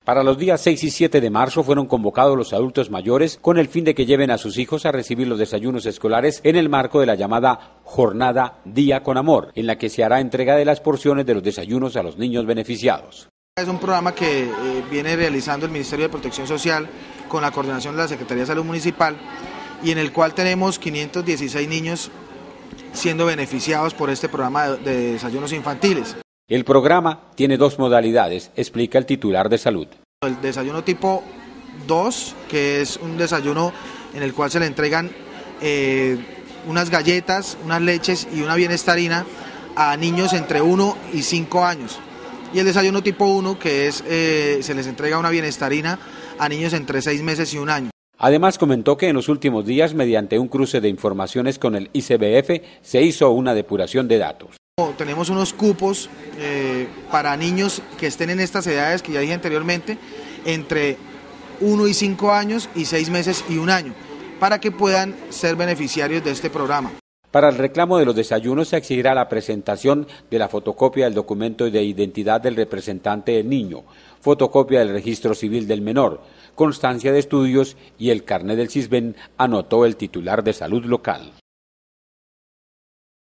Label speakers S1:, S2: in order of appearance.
S1: Para los días 6 y 7 de marzo fueron convocados los adultos mayores con el fin de que lleven a sus hijos a recibir los desayunos escolares en el marco de la llamada Jornada Día con Amor, en la que se hará entrega de las porciones de los desayunos a los niños beneficiados.
S2: Es un programa que viene realizando el Ministerio de Protección Social con la coordinación de la Secretaría de Salud Municipal y en el cual tenemos 516 niños siendo beneficiados por este programa de desayunos infantiles.
S1: El programa tiene dos modalidades, explica el titular de salud.
S2: El desayuno tipo 2, que es un desayuno en el cual se le entregan unas galletas, unas leches y una bienestarina a niños entre 1 y 5 años. Y el desayuno tipo 1, que es se les entrega una bienestarina a niños entre 6 meses y 1 año.
S1: Además comentó que en los últimos días, mediante un cruce de informaciones con el ICBF, se hizo una depuración de datos.
S2: Tenemos unos cupos para niños que estén en estas edades que ya dije anteriormente, entre 1 y 5 años y 6 meses y 1 año, para que puedan ser beneficiarios de este programa.
S1: Para el reclamo de los desayunos se exigirá la presentación de la fotocopia del documento de identidad del representante del niño, fotocopia del registro civil del menor, constancia de estudios y el carnet del CISBEN, anotó el titular de salud local.